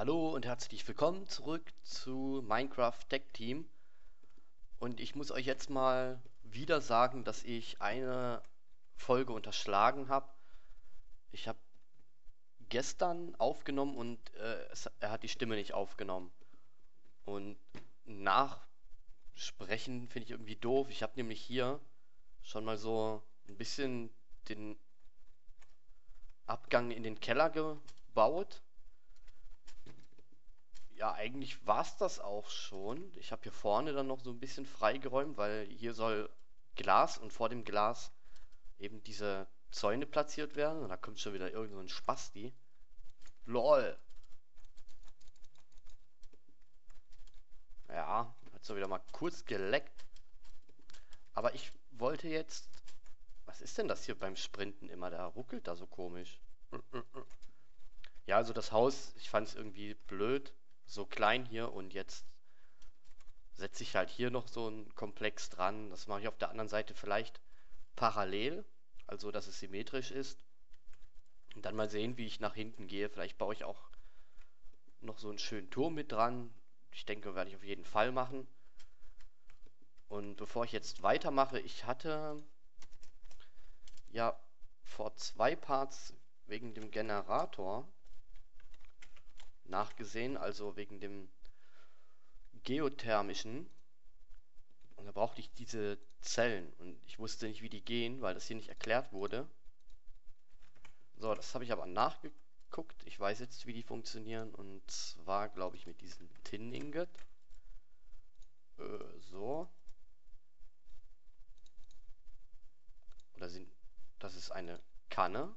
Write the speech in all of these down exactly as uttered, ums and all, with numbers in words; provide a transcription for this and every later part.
Hallo und herzlich willkommen zurück zu Minecraft Tech Team. Und ich muss euch jetzt mal wieder sagen, dass ich eine Folge unterschlagen habe. Ich habe gestern aufgenommen und äh, es, er hat die Stimme nicht aufgenommen. Und nachsprechen finde ich irgendwie doof. Ich habe nämlich hier schon mal so ein bisschen den Abgang in den Keller gebaut. Ja, eigentlich war es das auch schon. Ich habe hier vorne dann noch so ein bisschen freigeräumt, weil hier soll Glas und vor dem Glas eben diese Zäune platziert werden. Und da kommt schon wieder irgend so ein Spasti. LOL. Ja, hat so wieder mal kurz geleckt. Aber ich wollte jetzt. Was ist denn das hier beim Sprinten immer? Da ruckelt da so komisch. Ja, also das Haus, ich fand es irgendwie blöd. So klein hier und jetzt setze ich halt hier noch so einen Komplex dran. Das mache ich auf der anderen Seite vielleicht parallel, also dass es symmetrisch ist. Und dann mal sehen, wie ich nach hinten gehe. Vielleicht baue ich auch noch so einen schönen Turm mit dran. Ich denke, werde ich auf jeden Fall machen. Und bevor ich jetzt weitermache, ich hatte ja vor zwei Parts wegen dem Generator nachgesehen, also wegen dem geothermischen. Und da brauchte ich diese Zellen und ich wusste nicht, wie die gehen, weil das hier nicht erklärt wurde. So, das habe ich aber nachgeguckt. Ich weiß jetzt, wie die funktionieren. Und zwar, glaube ich, mit diesem Tin Ingot. Äh, so. Oder sind. Das ist eine Kanne.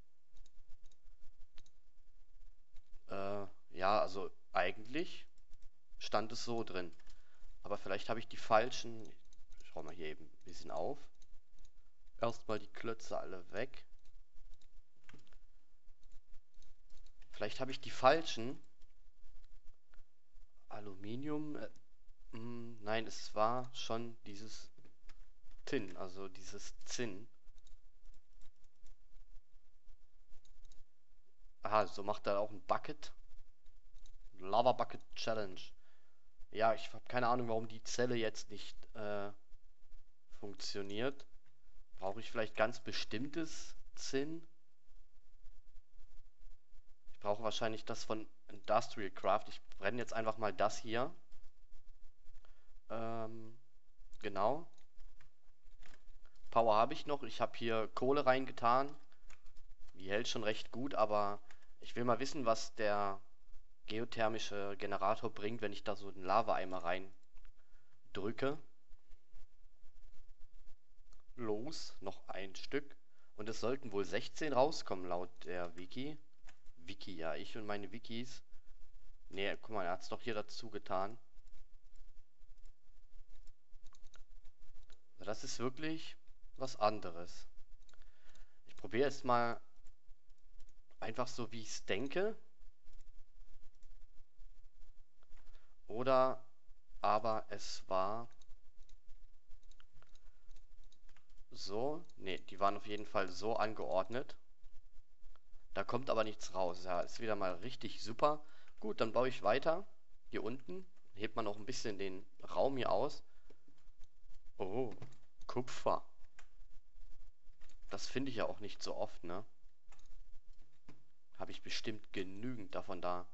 Äh, ja, also eigentlich stand es so drin. Aber vielleicht habe ich die falschen. Ich schau mal hier eben ein bisschen auf. Erstmal die Klötze alle weg. Vielleicht habe ich die falschen. Aluminium. Äh, mh, nein, es war schon dieses Tin, also dieses Zinn. Aha, so macht er auch ein Bucket. Lava Bucket Challenge. Ja, ich habe keine Ahnung, warum die Zelle jetzt nicht äh, funktioniert. Brauche ich vielleicht ganz bestimmtes Zinn? Ich brauche wahrscheinlich das von Industrial Craft. Ich brenne jetzt einfach mal das hier. Ähm, genau. Power habe ich noch. Ich habe hier Kohle reingetan. Die hält schon recht gut, aber ich will mal wissen, was der geothermische Generator bringt, wenn ich da so einen Lava-Eimer rein drücke. Los, noch ein Stück. Und es sollten wohl sechzehn rauskommen, laut der Wiki. Wiki, ja, ich und meine Wikis. Ne, guck mal, er hat es doch hier dazu getan. Also das ist wirklich was anderes. Ich probiere jetzt mal einfach so, wie ich es denke. Oder aber es war so. Ne, die waren auf jeden Fall so angeordnet. Da kommt aber nichts raus. Ja, ist wieder mal richtig super. Gut, dann baue ich weiter. Hier unten hebt man auch ein bisschen den Raum hier aus. Oh, Kupfer. Das finde ich ja auch nicht so oft, ne? Habe ich bestimmt genügend davon da.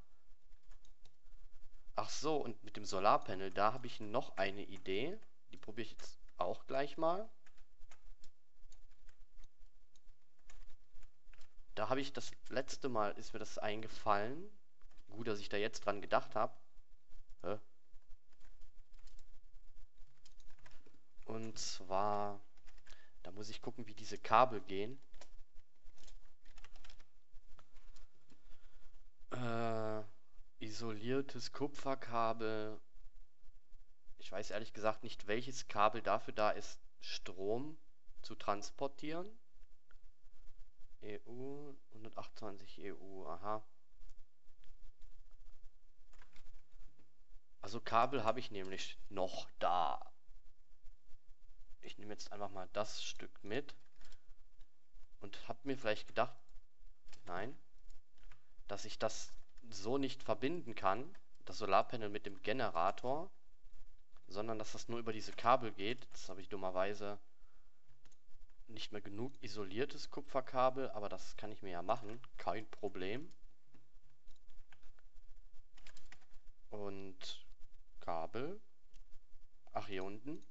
Ach so, und mit dem Solarpanel, da habe ich noch eine Idee. Die probiere ich jetzt auch gleich mal. Da habe ich das letzte Mal, ist mir das eingefallen. Gut, dass ich da jetzt dran gedacht habe. Und zwar, da muss ich gucken, wie diese Kabel gehen. Äh, isoliertes Kupferkabel. Ich weiß ehrlich gesagt nicht, welches Kabel dafür da ist, Strom zu transportieren. E U, hundertachtundzwanzig E U, aha. Also Kabel habe ich nämlich noch da. Ich nehme jetzt einfach mal das Stück mit und habe mir vielleicht gedacht, nein, dass ich das so nicht verbinden kann, das Solarpanel mit dem Generator, sondern dass das nur über diese Kabel geht. Jetzt habe ich dummerweise nicht mehr genug isoliertes Kupferkabel, aber das kann ich mir ja machen, kein Problem. Und Kabel. Ach, hier unten.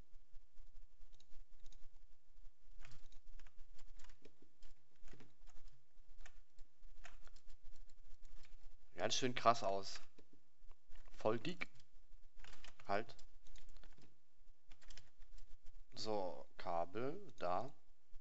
Ganz schön krass aus. Voll dick. Halt. So, Kabel, da.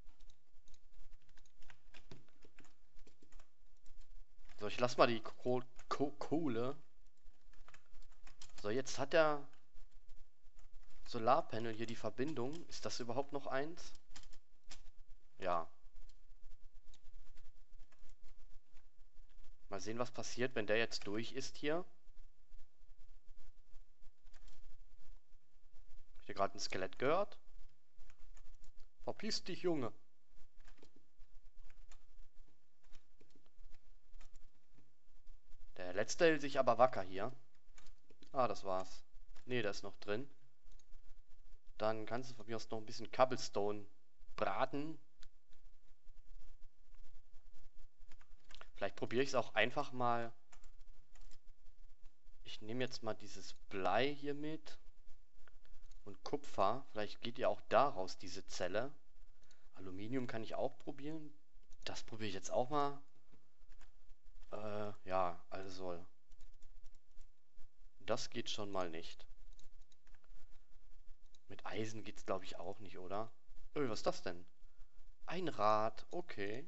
So, ich lass mal die Ko Ko Kohle. So, jetzt hat der Solarpanel hier die Verbindung. Ist das überhaupt noch eins? Ja. Mal sehen, was passiert, wenn der jetzt durch ist hier. Hab ich hier gerade ein Skelett gehört? Verpiss dich, Junge. Der letzte hält sich aber wacker hier. Ah, das war's. Ne, da ist noch drin. Dann kannst du von mir aus noch ein bisschen Cobblestone braten. Vielleicht probiere ich es auch einfach mal. Ich nehme jetzt mal dieses Blei hier mit. Und Kupfer. Vielleicht geht ja auch daraus diese Zelle. Aluminium kann ich auch probieren. Das probiere ich jetzt auch mal. Äh, ja, also. Das geht schon mal nicht. Mit Eisen geht's, glaube ich, auch nicht, oder? Öh, was ist das denn? Ein Rad, okay.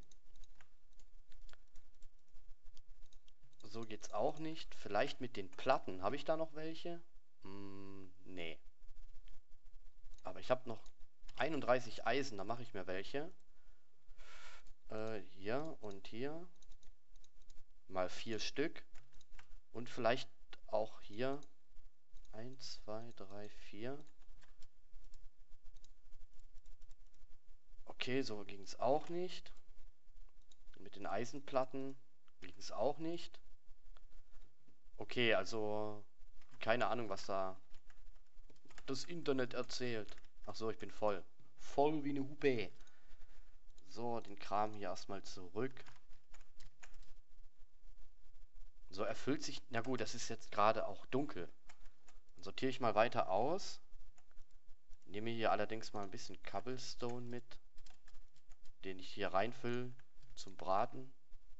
So geht's auch nicht. Vielleicht mit den Platten. Habe ich da noch welche? Hm, nee. Aber ich habe noch einunddreißig Eisen, da mache ich mir welche. Äh, hier und hier. Mal vier Stück. Und vielleicht auch hier. Eins, zwei, drei, vier. Okay, so ging es auch nicht. Mit den Eisenplatten ging es auch nicht. Okay, also keine Ahnung, was da das Internet erzählt. Ach so, ich bin voll. Voll wie eine Hupe. So, den Kram hier erstmal zurück. So, erfüllt sich... Na gut, das ist jetzt gerade auch dunkel. Dann sortiere ich mal weiter aus. Nehme hier allerdings mal ein bisschen Cobblestone mit, den ich hier reinfülle zum Braten.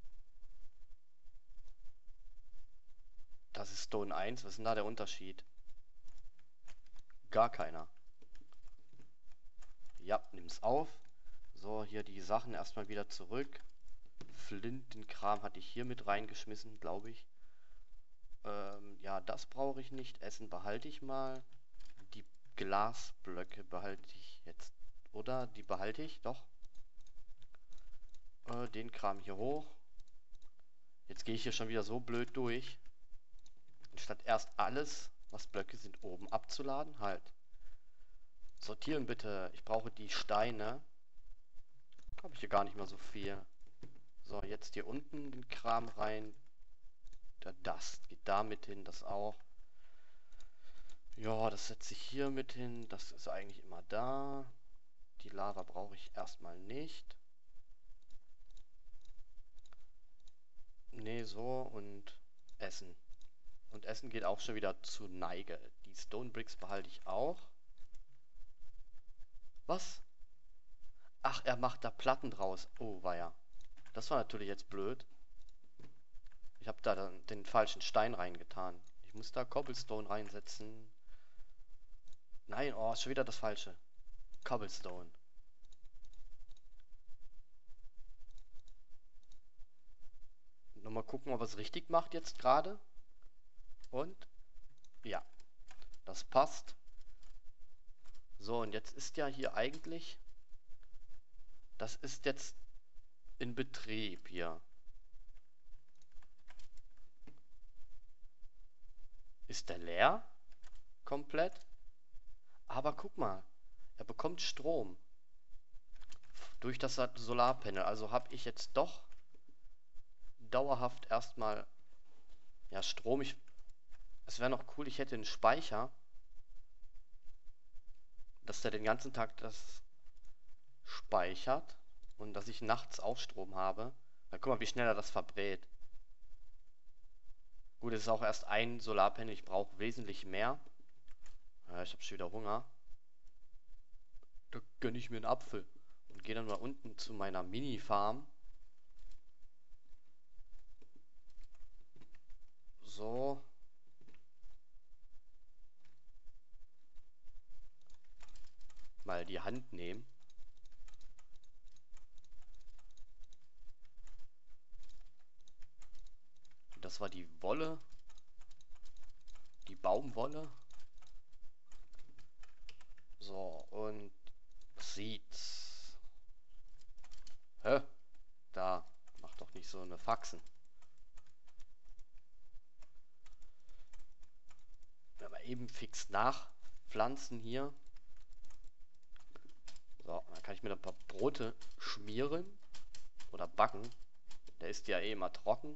Das ist Stone eins. Was ist denn da der Unterschied? Gar keiner. Ja, nimm's auf. So, hier die Sachen erstmal wieder zurück. Flintenkram hatte ich hier mit reingeschmissen, glaube ich. Ähm, ja, das brauche ich nicht. Essen behalte ich mal. Die Glasblöcke behalte ich jetzt. Oder? Die behalte ich, doch. Äh, den Kram hier hoch. Jetzt gehe ich hier schon wieder so blöd durch. Anstatt erst alles, was Blöcke sind, oben abzuladen, halt. Sortieren bitte. Ich brauche die Steine. Habe ich hier gar nicht mehr so viel. So, jetzt hier unten den Kram rein. Der Dust geht da mit hin, das auch. Ja, das setze ich hier mit hin. Das ist eigentlich immer da. Die Lava brauche ich erstmal nicht. Ne, so und Essen. Und Essen geht auch schon wieder zu Neige. Die Stone Bricks behalte ich auch. Was? Ach, er macht da Platten draus. Oh, weia. Das war natürlich jetzt blöd. Ich habe da dann den falschen Stein reingetan. Ich muss da Cobblestone reinsetzen. Nein, oh, ist schon wieder das Falsche. Cobblestone. Nochmal gucken, ob er es richtig macht jetzt gerade. Und? Ja. Das passt. So, und jetzt ist ja hier eigentlich... Das ist jetzt in Betrieb hier. Ist der leer? Komplett? Aber guck mal, er bekommt Strom durch das Solarpanel. Also habe ich jetzt doch dauerhaft erstmal Ja, Strom, ich. Es wäre noch cool, ich hätte einen Speicher, dass der den ganzen Tag das speichert und dass ich nachts auch Strom habe. Dann guck mal, wie schnell er das verbrät. Gut, es ist auch erst ein Solarpanel, ich brauche wesentlich mehr. Ja, ich habe schon wieder Hunger. Da gönne ich mir einen Apfel und gehe dann mal unten zu meiner Mini-Farm. So. Mal die Hand nehmen. Das war die Wolle. Die Baumwolle. So, und Seeds. Hä? Da. Mach doch nicht so eine Faxen. Aber eben fix nachpflanzen hier. So, dann kann ich mir ein paar Brote schmieren. Oder backen. Der ist ja eh immer trocken.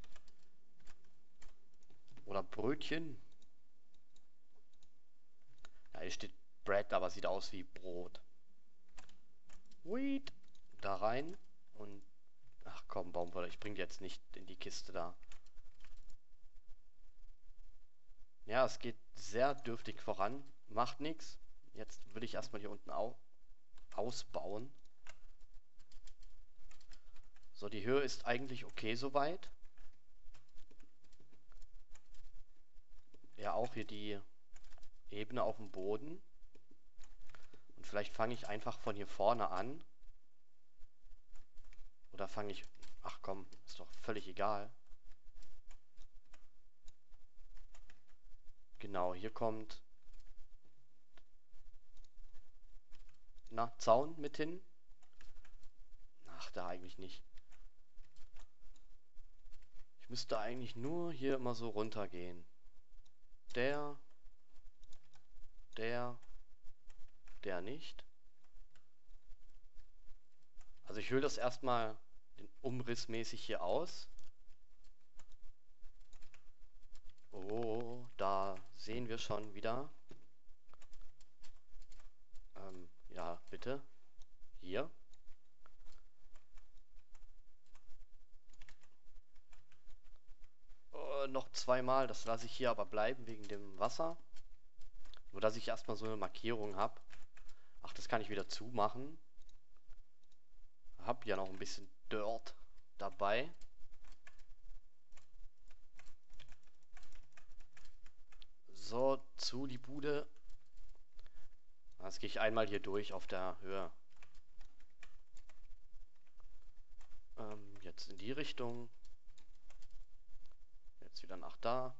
Oder Brötchen. Ja, hier steht Bread, aber sieht aus wie Brot. Wheat. Da rein. Und. Ach komm, Baumwolle, ich bring die jetzt nicht in die Kiste da. Ja, es geht sehr dürftig voran. Macht nichts. Jetzt will ich erstmal hier unten au ausbauen. So, die Höhe ist eigentlich okay soweit. Ja, auch hier die Ebene auf dem Boden. Und vielleicht fange ich einfach von hier vorne an. Oder fange ich... Ach komm, ist doch völlig egal. Genau, hier kommt... Na, Zaun mit hin. Ach, da eigentlich nicht. Ich müsste eigentlich nur hier immer so runtergehen. Der... Der... Der nicht. Also ich hülle das erstmal den Umriss mäßig hier aus. Oh, da sehen wir schon wieder. Ähm, ja, bitte. Hier. Oh, noch zweimal. Das lasse ich hier aber bleiben wegen dem Wasser. Nur, dass ich erstmal so eine Markierung habe. Ach, das kann ich wieder zumachen. Hab ja noch ein bisschen Dirt dabei. So, zu die Bude. Jetzt gehe ich einmal hier durch auf der Höhe. Ähm, jetzt in die Richtung. Jetzt wieder nach da.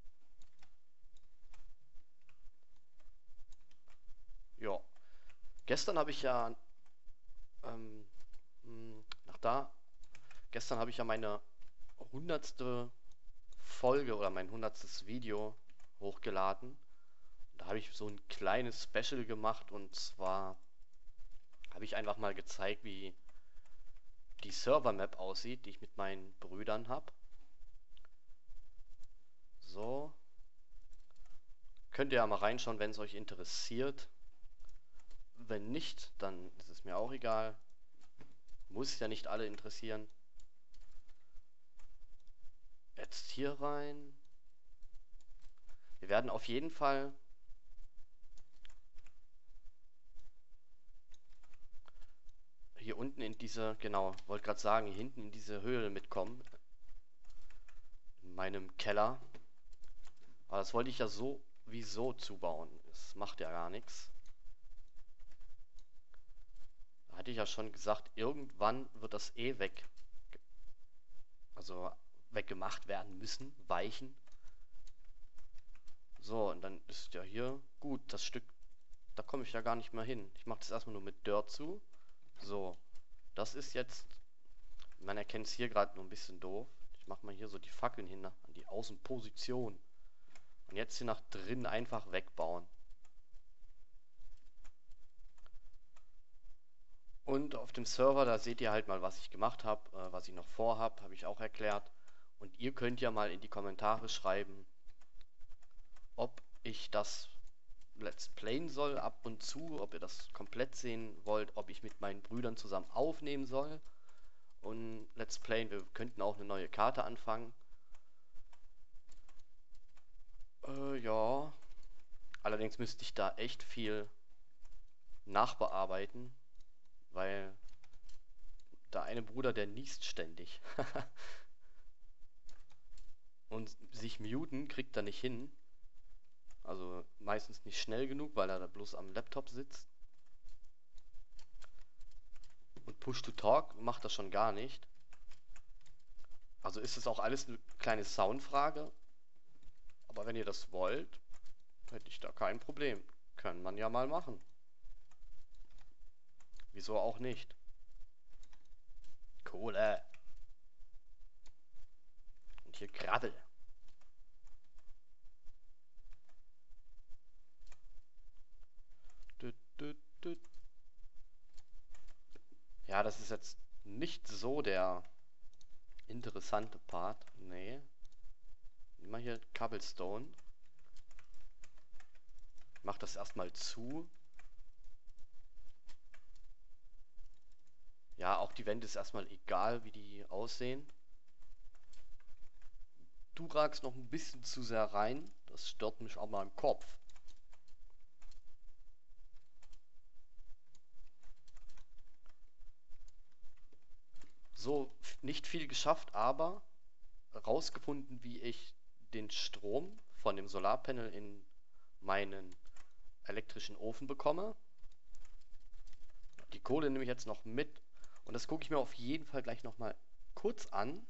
Ja. Gestern habe ich ja ähm, mh, nach da. Gestern habe ich ja meine hundertste Folge oder mein hundertstes Video hochgeladen. Da habe ich so ein kleines Special gemacht und zwar habe ich einfach mal gezeigt, wie die Server-Map aussieht, die ich mit meinen Brüdern habe. So. Könnt ihr ja mal reinschauen, wenn es euch interessiert. Wenn nicht, dann ist es mir auch egal. Muss ja nicht alle interessieren. Jetzt hier rein. Wir werden auf jeden Fall hier unten in diese, genau, wollte gerade sagen, hier hinten in diese Höhle mitkommen. In meinem Keller. Aber das wollte ich ja sowieso zubauen. Das macht ja gar nichts. Da hatte ich ja schon gesagt, irgendwann wird das eh weg. Also weggemacht werden müssen, weichen. So, und dann ist ja hier gut, das Stück, da komme ich ja gar nicht mehr hin. Ich mache das erstmal nur mit Dirt zu. So, das ist jetzt, man erkennt es hier gerade nur ein bisschen doof. Ich mache mal hier so die Fackeln hin an die Außenposition. Und jetzt hier nach drin einfach wegbauen. Und auf dem Server, da seht ihr halt mal, was ich gemacht habe, äh, was ich noch vorhab, habe ich auch erklärt. Und ihr könnt ja mal in die Kommentare schreiben, ob ich das Let's Playen soll ab und zu, ob ihr das komplett sehen wollt, ob ich mit meinen Brüdern zusammen aufnehmen soll und Let's Playen. Wir könnten auch eine neue Karte anfangen. Äh, ja. Allerdings müsste ich da echt viel nachbearbeiten, weil der eine Bruder, der niest ständig. Und sich muten kriegt er nicht hin. Also meistens nicht schnell genug, weil er da bloß am Laptop sitzt. Und Push-to-Talk macht das schon gar nicht. Also ist es auch alles eine kleine Soundfrage. Aber wenn ihr das wollt, hätte ich da kein Problem. Kann man ja mal machen. Wieso auch nicht? Kohle. Und hier Gravel. Düt, düt, düt. Ja, das ist jetzt nicht so der interessante Part. Nee. Nimm mal hier Cobblestone. Ich mach das erstmal zu. Ja, auch die Wände ist erstmal egal, wie die aussehen. Du ragst noch ein bisschen zu sehr rein. Das stört mich auch mal im Kopf. So, nicht viel geschafft, aber rausgefunden, wie ich den Strom von dem Solarpanel in meinen elektrischen Ofen bekomme. Die Kohle nehme ich jetzt noch mit und das gucke ich mir auf jeden Fall gleich nochmal kurz an.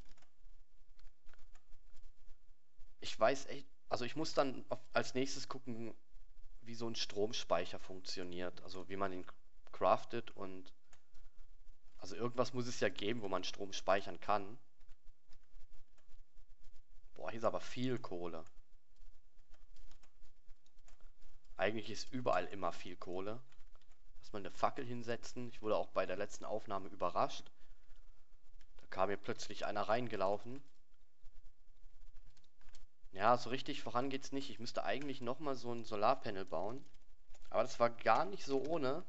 Ich weiß echt, also ich muss dann auf, als nächstes gucken, wie so ein Stromspeicher funktioniert, also wie man ihn craftet und also irgendwas muss es ja geben, wo man Strom speichern kann. Boah, hier ist aber viel Kohle. Eigentlich ist überall immer viel Kohle. Erstmal eine Fackel hinsetzen. Ich wurde auch bei der letzten Aufnahme überrascht. Da kam mir plötzlich einer reingelaufen. Ja, so richtig voran geht's nicht. Ich müsste eigentlich nochmal so ein Solarpanel bauen. Aber das war gar nicht so ohne.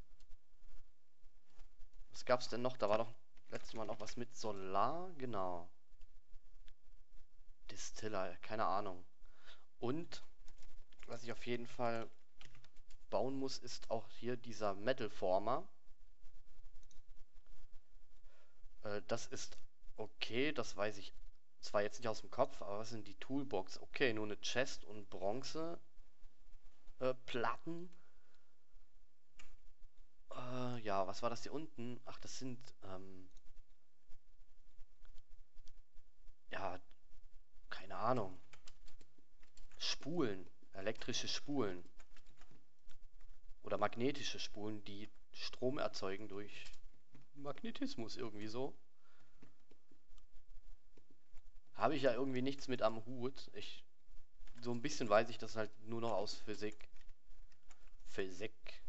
Was gab's denn noch? Da war doch letztes Mal noch was mit Solar. Genau. Distiller, keine Ahnung. Und was ich auf jeden Fall bauen muss, ist auch hier dieser Metal Former. Äh, das ist okay, das weiß ich zwar jetzt nicht aus dem Kopf, aber was sind die Toolbox? Okay, nur eine Chest und Bronze äh, Platten. Äh, ja, was war das hier unten? Ach, das sind ähm, ja, keine Ahnung. Spulen, elektrische Spulen oder magnetische Spulen, die Strom erzeugen durch Magnetismus irgendwie so. Habe ich ja irgendwie nichts mit am Hut. Ich so ein bisschen weiß ich das halt nur noch aus Physik. Physik.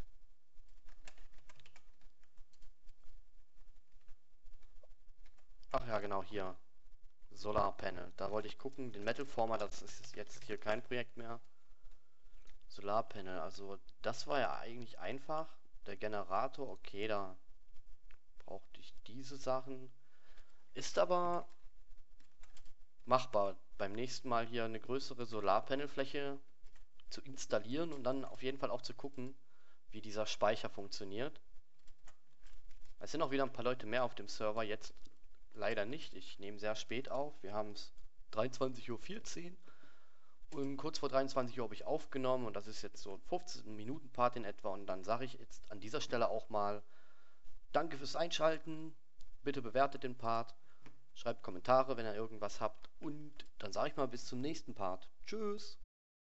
Ach ja, genau, hier. Solarpanel. Da wollte ich gucken. Den Metal Former, das ist jetzt hier kein Projekt mehr. Solarpanel, also das war ja eigentlich einfach. Der Generator, okay, da brauchte ich diese Sachen. Ist aber machbar, beim nächsten Mal hier eine größere Solarpanelfläche zu installieren und dann auf jeden Fall auch zu gucken, wie dieser Speicher funktioniert. Es sind auch wieder ein paar Leute mehr auf dem Server, jetzt leider nicht. Ich nehme sehr spät auf. Wir haben es dreiundzwanzig Uhr vierzehn und kurz vor dreiundzwanzig Uhr habe ich aufgenommen und das ist jetzt so ein fünfzehn Minuten Part in etwa und dann sage ich jetzt an dieser Stelle auch mal danke fürs Einschalten. Bitte bewertet den Part, schreibt Kommentare, wenn ihr irgendwas habt und dann sage ich mal bis zum nächsten Part. Tschüss!